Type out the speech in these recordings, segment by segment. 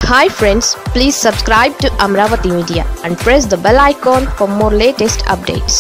Hi friends, please subscribe to Amaravathi Media and press the bell icon for more latest updates.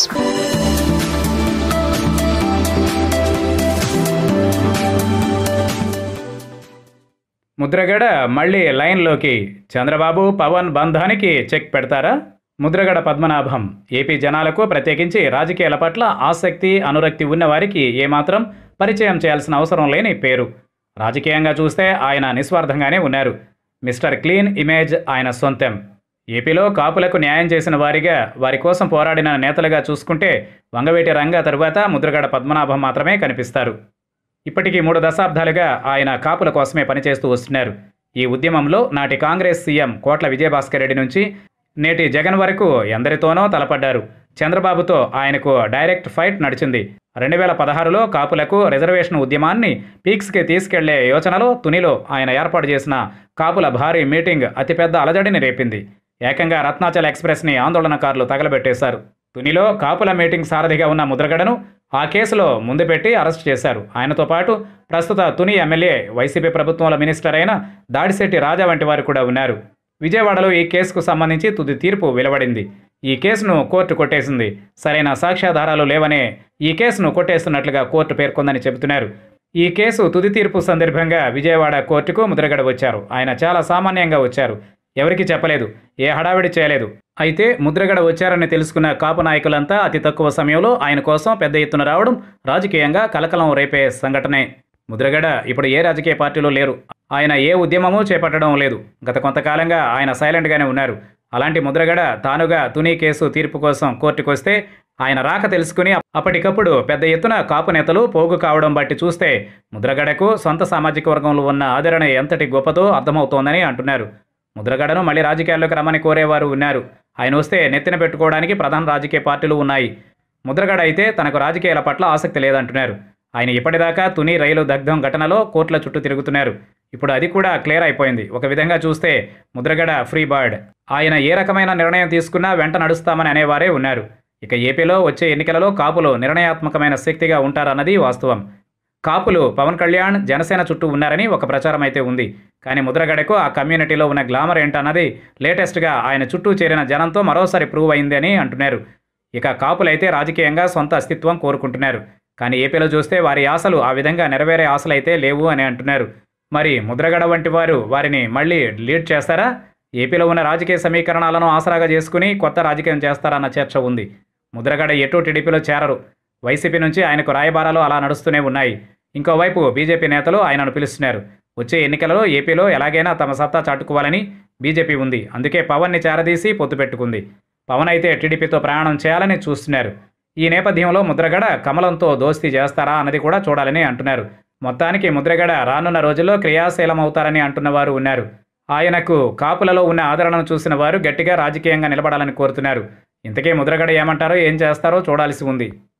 Mudragada మళ్ళీ లైన్లోకి. చంద్రబాబు పవన్ బంధానికి check పెడతారా? Mudragada Padmanabham AP జనాలకు, ప్రత్యేకించి రాజకీయాల పట్ల ఆసక్తి అనురక్తి ఉన్న వారికి ఏమాత్రం పరిచయం చేయాల్సిన అవసరం లేని పేరు. రాజకీయంగా చూస్తే ఆయన నిస్వార్థంగానే ఉన్నారు. మిస్టర్ క్లీన్ ఇమేజ్ ఆయన సొంతం. ఏపీలో కాపులకు న్యాయం చేసిన వారిగా, వారి కోసం పోరాడిన నేతలుగా చూసుకుంటే వంగవేటి రంగ తరువాత ముద్రగడ పద్మనాభం మాత్రమే కనిపిస్తారు. ఇప్పటికీ 3 దశాబ్దాలుగా ఆయన కాపుల కోసమే పనిచేస్తూ వస్తున్నారు. ఈ ఉద్యమంలో నాటి కాంగ్రెస్ సీఎం కోట్ల విజయభాస్కర్ రెడ్డి నుంచి నేటి జగన్ వరకు ఎందరితోనో తలపడ్డారు. చంద్రబాబుతో ఆయనకు డైరెక్ట్ ఫైట్ నడిచింది. 2016లో కాపులకు రిజర్వేషన్ ఉద్యమాన్ని పీక్స్కి తీసుకెళ్లే యోచనలో తునిలో ఆయన ఏర్పాటు చేసిన కాపుల భారీ మీటింగ్ అతిపెద్ద అలజడిని రేపింది. ఏకంగా రత్నాచల్ ఎక్స్ప్రెస్ని ఆందోళనకారులు తగలబెట్టేశారు. తునిలో కాపుల మీటింగ్ సారథిగా ఉన్న ముద్రగడను ఆ కేసులో ముందు పెట్టి అరెస్ట్ చేశారు. ఆయనతో పాటు ప్రస్తుత తుని ఎమ్మెల్యే, వైసీపీ ప్రభుత్వంలో మినిస్టర్ అయిన దాడిశెట్టి రాజా వంటి వారు కూడా ఉన్నారు. విజయవాడలో ఈ కేసుకు సంబంధించి తుది తీర్పు వెలువడింది. ఈ కేసును కోర్టు కొట్టేసింది. సరైన సాక్ష్యాధారాలు లేవనే ఈ కేసును కొట్టేస్తున్నట్లుగా కోర్టు పేర్కొందని చెబుతున్నారు. ఈ కేసు తుది తీర్పు సందర్భంగా విజయవాడ కోర్టుకు ముద్రగడ వచ్చారు. ఆయన చాలా సామాన్యంగా వచ్చారు. ఎవరికీ చెప్పలేదు, ఏ హడావిడి చేయలేదు. అయితే ముద్రగడ వచ్చారని తెలుసుకున్న కాపు నాయకులంతా అతి తక్కువ సమయంలో ఆయన కోసం పెద్ద ఎత్తున రావడం రాజకీయంగా కలకలం రేపే సంఘటనే. ముద్రగడ ఇప్పుడు ఏ రాజకీయ పార్టీలో లేరు. ఆయన ఏ ఉద్యమమూ చేపట్టడం లేదు. గత కొంతకాలంగా ఆయన సైలెంట్గానే ఉన్నారు. అలాంటి ముద్రగడ తానుగా తుని కేసు తీర్పు కోసం కోర్టుకొస్తే ఆయన రాక తెలుసుకుని అప్పటికప్పుడు పెద్ద ఎత్తున కాపు నేతలు పోగు కావడం బట్టి చూస్తే ముద్రగడకు సొంత సామాజిక వర్గంలో ఉన్న ఆదరణ ఎంతటి గొప్పదో అర్థమవుతోందని అంటున్నారు. ముద్రగడను మళ్ళీ రాజకీయాల్లోకి రమ్మని కోరేవారు ఉన్నారు. ఆయన వస్తే నెత్తిన పెట్టుకోవడానికి ప్రధాన రాజకీయ పార్టీలు ఉన్నాయి. ముద్రగడ అయితే తనకు రాజకీయాల పట్ల ఆసక్తి లేదంటున్నారు. ఆయన ఇప్పటిదాకా తుని రైలు దగ్ధం ఘటనలో కోర్టుల చుట్టూ తిరుగుతున్నారు. ఇప్పుడు అది కూడా క్లియర్ అయిపోయింది. ఒక విధంగా చూస్తే ముద్రగడ ఫ్రీ బర్డ్. ఆయన ఏ రకమైన నిర్ణయం తీసుకున్నా వెంట నడుస్తామని అనేవారే ఉన్నారు. ఇక ఏపీలో వచ్చే ఎన్నికలలో కాపులు నిర్ణయాత్మకమైన శక్తిగా ఉంటారన్నది వాస్తవం. కాపులు పవన్ కళ్యాణ్, జనసేన చుట్టూ ఉన్నారని ఒక ప్రచారం అయితే ఉంది. కానీ ముద్రగడకు ఆ కమ్యూనిటీలో ఉన్న గ్లామర్ ఏంటన్నది లేటెస్ట్గా ఆయన చుట్టూ చేరిన జనంతో మరోసారి ప్రూవ్ అయింది అని అంటున్నారు. ఇక కాపులైతే రాజకీయంగా సొంత అస్తిత్వం కోరుకుంటున్నారు. కానీ ఏపీలో చూస్తే వారి ఆశలు ఆ విధంగా నెరవేరే ఆశలైతే లేవు అని అంటున్నారు. మరి ముద్రగడ వంటి వారు వారిని మళ్ళీ లీడ్ చేస్తారా? ఏపీలో ఉన్న రాజకీయ సమీకరణాలను ఆసరాగా చేసుకుని కొత్త రాజకీయం చేస్తారన్న చర్చ ఉంది. ముద్రగడ ఎటు టీడీపీలో చేరరు. వైసీపీ నుంచి ఆయనకు రాయబారాలు అలా నడుస్తూనే ఉన్నాయి. ఇంకోవైపు బీజేపీ నేతలు ఆయనను పిలుస్తున్నారు. వచ్చే ఎన్నికలలో ఏపీలో ఎలాగైనా తమ సత్తా చాటుకోవాలని బీజేపీ ఉంది. అందుకే పవన్ని చేరదీసి పొత్తు పెట్టుకుంది. పవన్ అయితే టీడీపీతో ప్రయాణం చేయాలని చూస్తున్నారు. ఈ నేపథ్యంలో ముద్రగడ కమలంతో దోస్తీ చేస్తారా అన్నది కూడా చూడాలని అంటున్నారు. మొత్తానికి ముద్రగడ రానున్న రోజుల్లో క్రియాశీలమవుతారని అంటున్నవారు ఉన్నారు. ఆయనకు కాపులలో ఉన్న ఆదరణను చూసిన వారు గట్టిగా రాజకీయంగా నిలబడాలని కోరుతున్నారు. ఇంతకీ ముద్రగడ ఏమంటారో, ఏం చేస్తారో చూడాల్సి ఉంది.